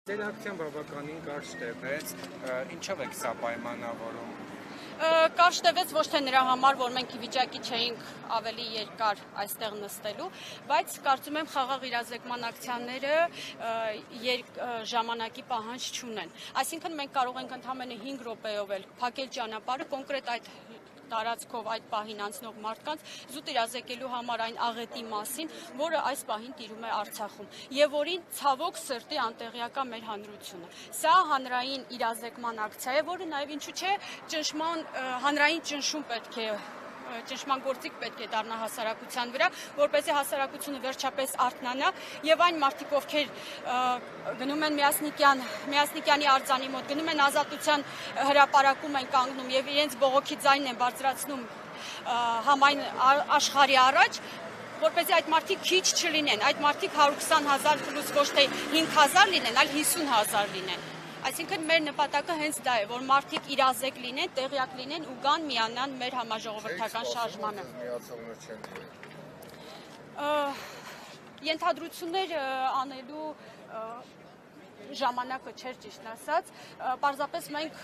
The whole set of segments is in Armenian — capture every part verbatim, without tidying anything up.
Ձեր ակցիան բավականին կարճ տևեց, ինչով եք սա պայմանավորում։ Կարճ տևեց ոչ թե նրա համար, որ մենք ի վիճակի չէինք ավելի երկար այստեղ նստելու, բայց կարծում եմ խաղաղ իրազեկման ակցիաները ժամանակի պահանջ չունեն։ Այսինքն մենք կարող ենք ընդամենը հինգ րոպեով էլ փակել ճանապարհը կոնկրետ այդ տարածքով այդ պահին անցնող մարդկանց զուտ իրազեկելու համար այն աղետի մասին, որը այս պահին տիրում է Արցախում եւ որին ցավոք սրտի անտեղյակա մեր հանրությունը։ Սա հանրային իրազեկման ակցիա է, որը նաեւ ինչու՞ չէ ճնշման հանրային ճնշում պետք է ճնշման գործիք պետք է դառնա հասարակության վրա, որպեսզի հասարակությունը վերջապես արթնանա եւ այն մարդիկ, ովքեր գնում են Միասնիկյան, Միասնիկյանի արձանի մոտ, գնում են Ազատության հրապարակում են կանգնում եւ իրենց բողոքի ձայնն են բարձրացնում համայն աշխարհի առաջ, որպեսզի այդ մարդիկ քիչ չլինեն, այդ մարդիկ հարյուր քսան հազար պլյուս ոչ թե հինգ հազար լինեն, այլ հիսուն հազար լինեն։ Այսինքն մեր նպատակը հենց դա է, որ մարդիկ իրազեկ լինեն, տեղյակ լինեն ու գան միանան մեր համաժողովրդական շարժմանը։ Ենթադրություններ անելու ժամանակը չէր ճիշտն ասած, պարզապես մենք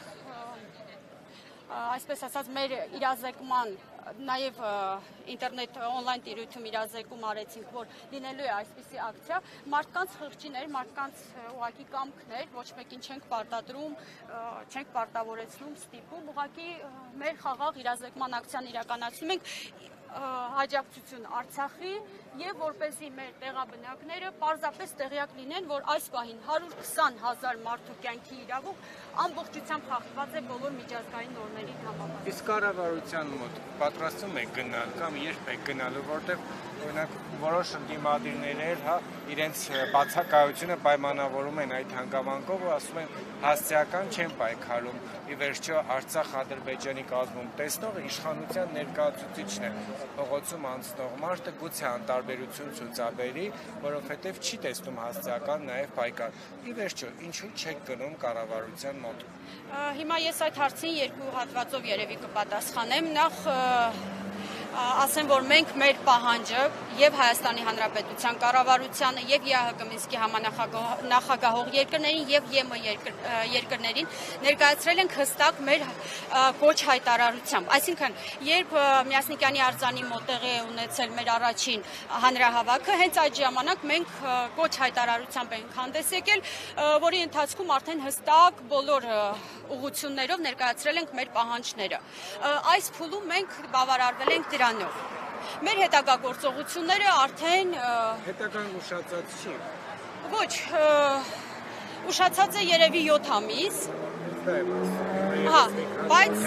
այսպես ասած մեր իրազեկման նաև ինտերնետ օնլայն տիրույթում իրազեկում արեցինք, որ լինելու է այսպիսի ակցիա, մարդկանց խղճիներ, մարդկանց ուղղակի կամքներ, ոչ մեկին չենք պարտադրում, չենք պարտավորեցնում, ստիպում, ուղղակի մեր խաղաղ իրազեկման ակցիան իրականացնում ենք հաջակցություն Արցախի եւ որպեսզի մեր տեղաբնակները պարզապես տեղյակ լինեն, որ այս պահին հարյուր քսան հազար մարդու կյանքի իրավունք ամբողջությամբ խախտված է բոլոր միջազգային նորմերի համաձայն։ Իսկ կառավարության մոտ պատրաստվում եք գնալ կամ երբ եք գնալու, որտեղ օրինակ որոշ ընդդիմադիրներ, հա, իրենց բացակայությունը պայմանավորում են այդ հանգամանքով ու ասում են հասցեական չեն պայքարում։ Ի վերջո Արցախ-Ադրբեջանի կազմում տեսնողը իշխանության ներկայացուցիչն է, փողոցում անցնող մարդը գուցե անտարբերություն ցուցաբերի, որովհետև չի տեսնում հասցեական նաև պայքար։ Ի վերջո, ինչու չեք գնում կառավարության մոտ։ Հիմա ես այդ հարցին երկու հատվածով երևի կպատասխանեմ։ Նախ ասեմ, որ մենք մեր պահանջը եւ Հայաստանի Հանրապետության կառավարությանը եւ ԵԱՀԿ Մինսկի համանախագահող երկրներին եւ ԵՄ երկրներին ներկայացրել ենք հստակ մեր կոչ հայտարարությամբ։ Այսինքն, երբ Միասնիկյանի արձանի մոտ տեղի է ունեցել մեր առաջին հանրահավաքը, հենց այդ ժամանակ մենք կոչ հայտարարությամբ ենք հանդես եկել, որի ընթացքում արդեն հստակ բոլոր ուղղություններով ներկայացրել ենք մեր պահանջները։ Այս փուլում մենք բավարարվել ենք դրանով։ Մեր հետագա գործողությունները արդեն հետագան ուշացած չի։ Ոչ, ուշացած է երևի յոթ ամիս։ Հա, բայց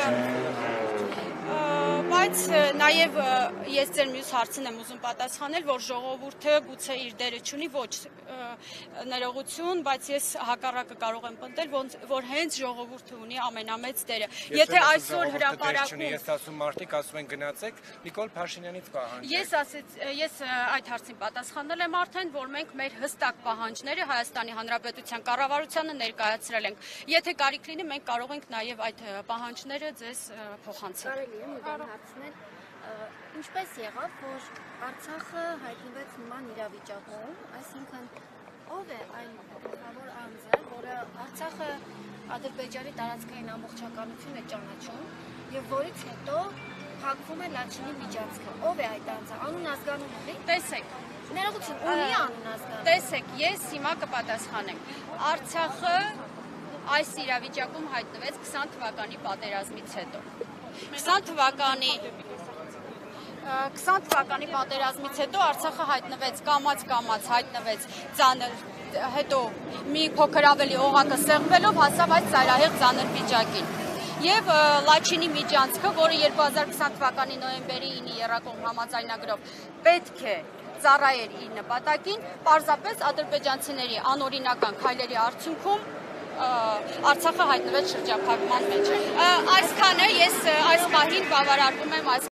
բայց նաև ես ձեր մյուս հարցին եմ ուզում պատասխանել, որ ժողովուրդը գուցե իր դերը չունի, ոչ ներողություն, բայց ես հակառակը կարող եմ պնդել, որ հենց ժողովուրդը ունի ամենամեծ դերը։ Եթե այսօր հրապարակում ես ասում մարդիկ ասում են գնացեք Նիկոլ Փաշինյանից պահանջեք։ Ես ասեց, ես այդ հարցին պատասխանել եմ արդեն, որ մենք մեր հստակ պահանջները Հայաստանի Հանրապետության կառավարությանը ներկայացրել ենք։ Եթե կարիք լինի, մենք կարող ենք նաև այդ պահանջները ձեզ փոխանցել։ Ինչպես եղավ, որ Արցախը հայտնվեց նման իրավիճակում, այսինքն ով է այն գլխավոր անձը, որը Արցախը Ադրբեջանի տարածքային ամբողջականություն է ճանաչում եւ որից հետո փակվում է Լաչինի միջանցքը։ Ով է այդ անձը, անուն ազգանուն ունի։ Տեսեք, ներողություն, ունի անուն ազգանուն։ Տեսեք, ես հիմա կպատասխանեմ։ Արցախը այս իրավիճակում հայտնվեց քսան թվականի պատերազմից հետո։ քսան թվականի քսան թվականի պատերազմից հետո Արցախը հայտնվեց կամաց-կամաց հայտնվեց ծանր, հետո մի փոքր ավելի օղակը սեղմվելով հասավ այս ծայրահեղ ծանր վիճակին։ Եվ Լաչինի միջանցքը, որը երկու հազար քսան թվականի նոյեմբերի ինը եռակողմ համաձայնագրով պետք է ծառայեր իր նպատակին, պարզապես ադրբեջանցիների անօրինական քայլերի արդյունքում Արցախը հայտնվեց շրջափակման մեջ։ Այսքանը ես այս պահին բավարարվում եմ այս